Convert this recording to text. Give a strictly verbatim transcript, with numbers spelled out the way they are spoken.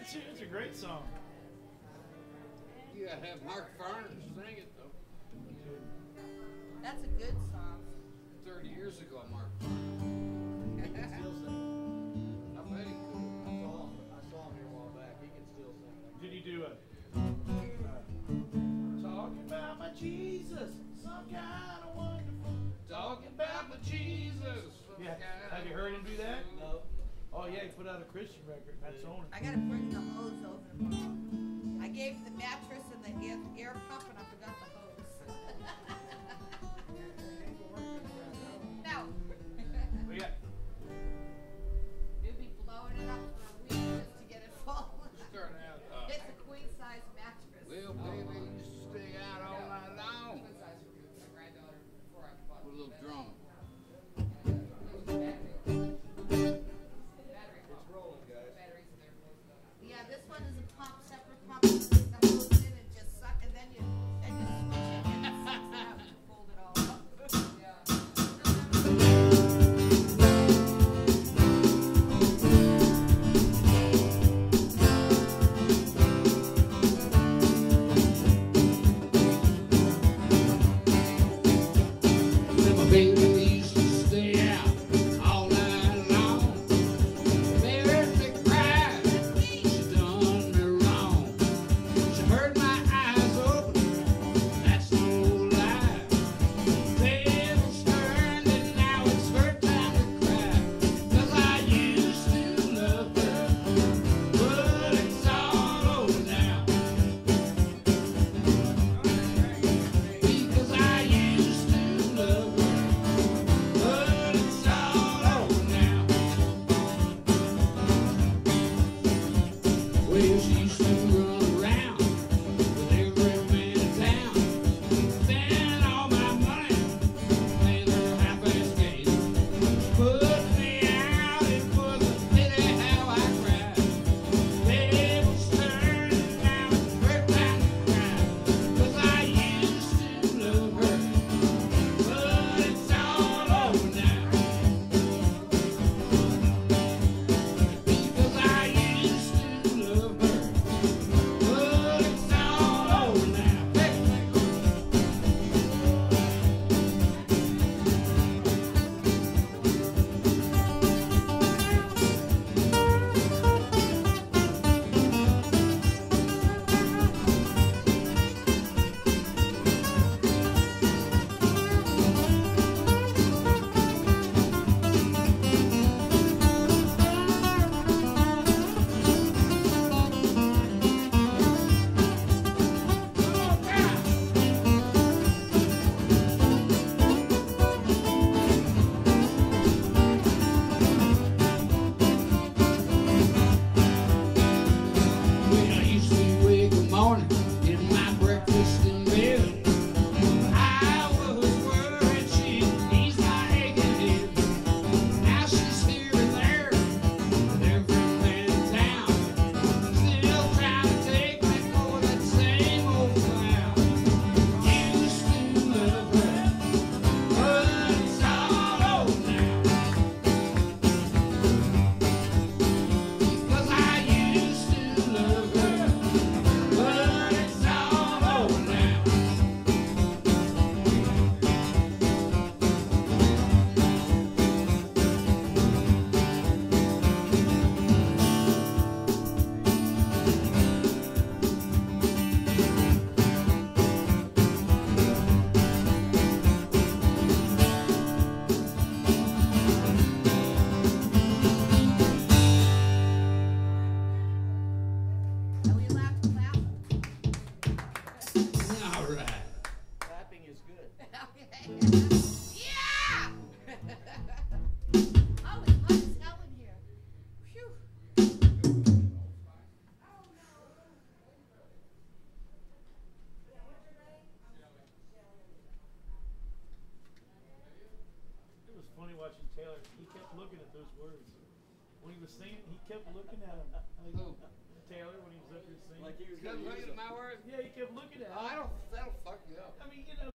too. It's a great song. You gotta have Mark Farner sing it though. That's a good song. Thirty years ago, Mark Farner. He can still sing. I bet he could. I saw him. I saw him here a while back. He can still sing. Did he do a uh, talking about my Jesus, some kind of wonderful? Talking about my Jesus. Yeah. Have you heard him do that? No. Oh yeah, he put out a Christian record. That's on I it. gotta bring the hose over tomorrow. I gave the mattress and the air, air pump and I forgot the hose. No. We got. You'll be blowing it up for a week just to get it full. Starting out. Uh, It's a queen size mattress. well, baby, you used to stay out all night long with a little drum. It's rolling, guys. Yeah, this one is a pump, separate pump. You stick the hose in and just suck, and then you then you switch it and it sucks out to fold it all up. Then my baby used to stay out all night long. Made me cry. She done me wrong. She heard my eyes open. That's no lie. Tables turned and now it's her time to cry. 'Cause I used to love her, but it's all over now. Because I used to love her, but it's all over now. Well, she used to run around with every man in town, spending all my money playing her half-ass game. Put me out, it was a pity how I cried. Tables turned and now it's her time to cry. 'Cause I used to love her, but it's all over now. Because I used to love her, but it's all over now. Hey. When I used to wake in the morning, get my breakfast in bed, I was worried she'd ease my aching head. Now she's here and there with every man in town, still trying to take me for that same old clown. Used to love her, but it's all over now. Because I used to love her, but it's all over now. Are we allowed to clap? All right. Clapping is good. Okay. Yeah! Oh, it's hot as hell in here. Phew. It was funny watching Taylor. He kept looking at those words when he was singing. He kept looking at them. Like, Who? Taylor, when he was up here singing. Like he was Kept gonna use looking at them. my words. Yeah, he kept looking at I them. don't. That'll fuck you up. I mean, you know,